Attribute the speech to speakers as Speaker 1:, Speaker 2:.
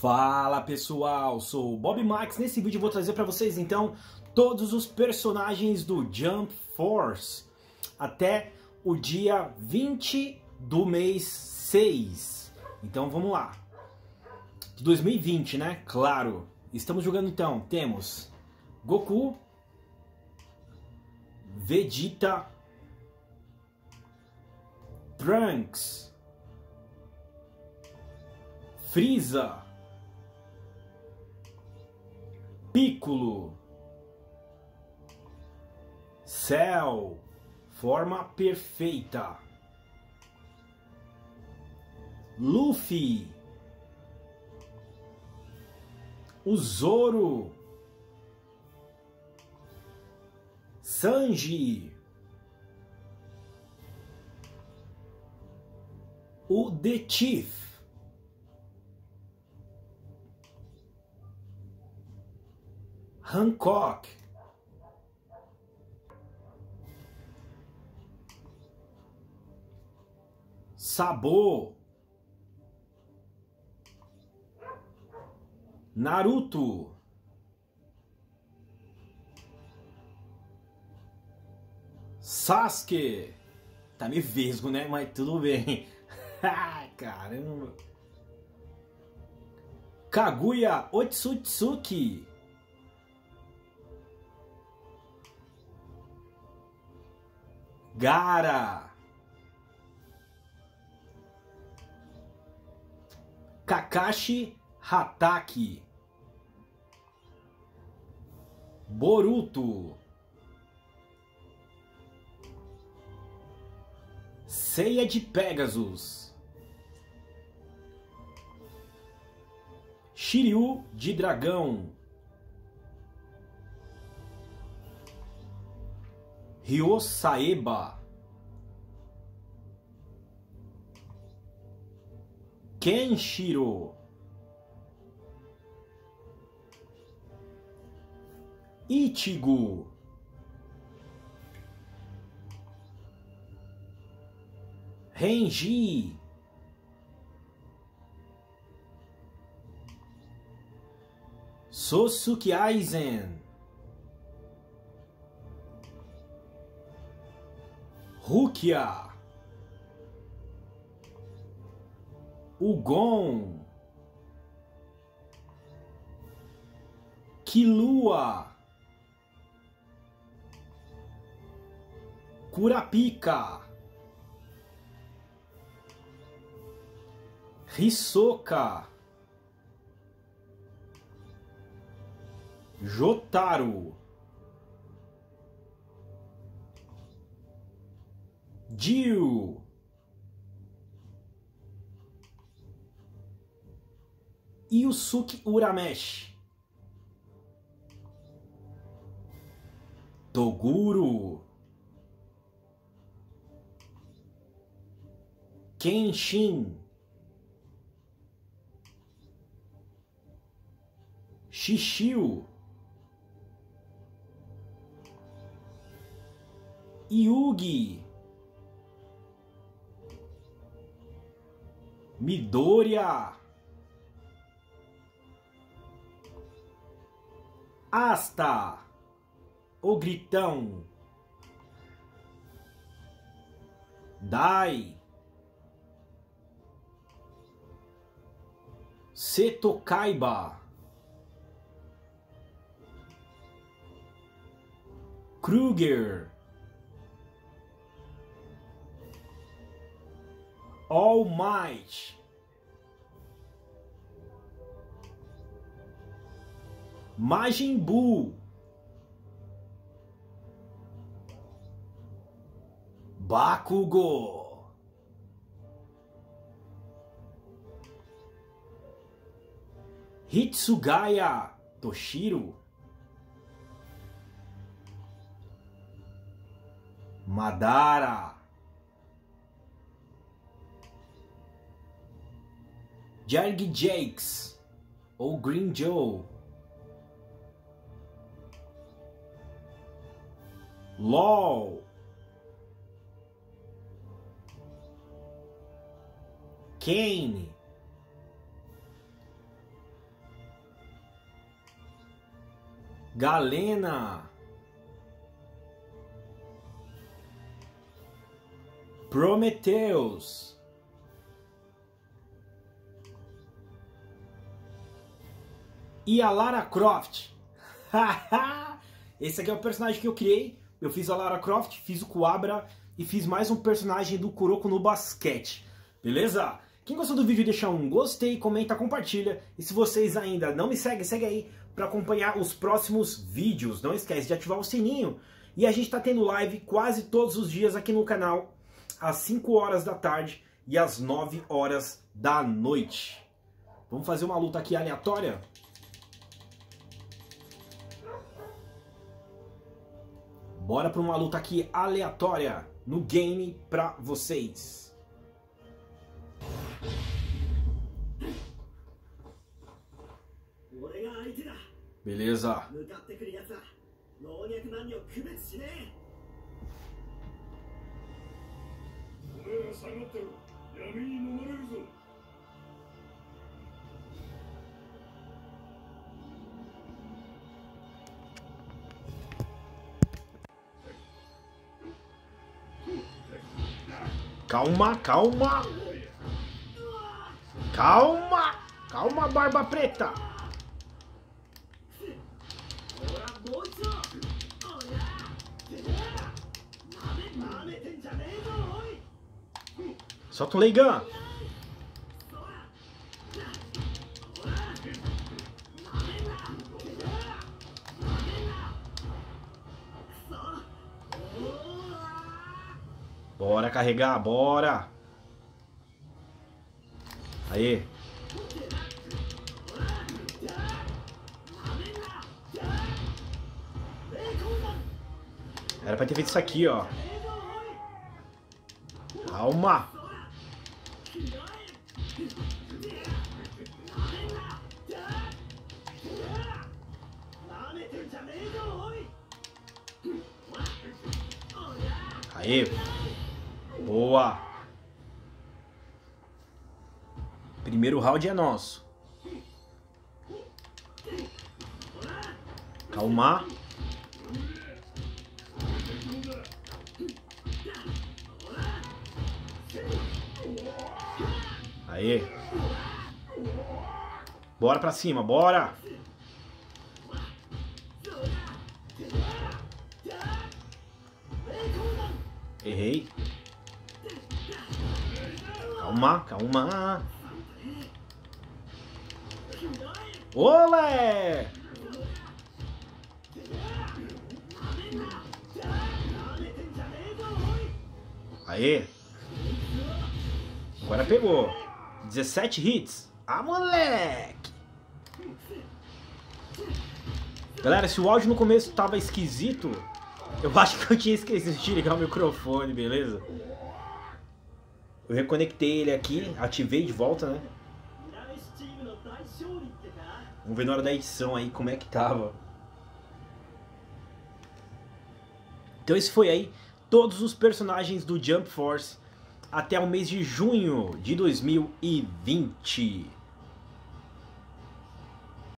Speaker 1: Fala pessoal, sou o Bob Max. Nesse vídeo eu vou trazer para vocês então todos os personagens do Jump Force até o dia 20 do mês 6. Então vamos lá. De 2020, né? Claro. Estamos jogando então. Temos Goku, Vegeta, Trunks, Frieza, Piccolo, Cell, forma perfeita, Luffy, o Zoro, Sanji, o The Chief, Hancock, Sabo, Naruto, Sasuke. Tá meio vesgo, né? Mas tudo bem. Caramba. Kaguya Otsutsuki, Gaara, Kakashi Hatake, Boruto, Ceia de Pegasus, Shiryu de Dragão, Ryo Saeba, Kenshiro, Ichigo, Renji, Sosuke Aizen, Rukia, o Gon, Killua, Kurapika, Hisoka, Jotaro, Jill, Yusuke Urameshi, Toguro, Kenshin, Shishio, Yugi, Midoriya, Asta, o Gritão, Dai, Seto Kaiba, Kruger, All Might, Majin Buu, Bakugo, Hitsugaya Toshiro, Madara, Jarg Jakes ou Green Joe, LOL, Kane, Galena, Prometheus, e a Lara Croft. Esse aqui é o personagem que eu criei. Eu fiz a Lara Croft, fiz o Kuwabara e fiz mais um personagem do Kuroko no basquete. Beleza? Quem gostou do vídeo, deixa um gostei, comenta, compartilha. E se vocês ainda não me seguem, segue aí para acompanhar os próximos vídeos. Não esquece de ativar o sininho. E a gente está tendo live quase todos os dias aqui no canal, às 5 horas da tarde e às 9 horas da noite. Vamos fazer uma luta aqui aleatória? Bora para uma luta aqui aleatória no game pra vocês. Beleza. Calma, calma. Calma. Calma, Barba Preta. Solta o Leigan. Bora carregar, bora. Aí. Era pra ter feito isso aqui, ó. Calma. Aí. Boa. Primeiro round é nosso. Calma. Aí. Bora pra cima, bora. Errei. Calma, calma. Olé! Aê! Agora pegou. 17 hits. Ah, moleque! Galera, se o áudio no começo tava esquisito, eu acho que eu tinha esquecido de ligar o microfone, beleza? Eu reconectei ele aqui, ativei de volta, né? Vamos ver na hora da edição aí como é que tava. Então esse foi aí todos os personagens do Jump Force até o mês de junho de 2020.